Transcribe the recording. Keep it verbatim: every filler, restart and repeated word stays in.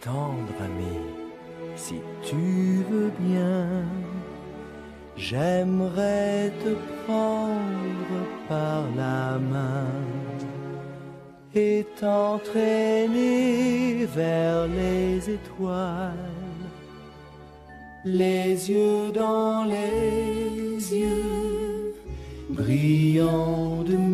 tendre ami, si tu veux bien, j'aimerais te prendre par la main et t'entraîner vers les étoiles, les yeux dans les yeux, brillants de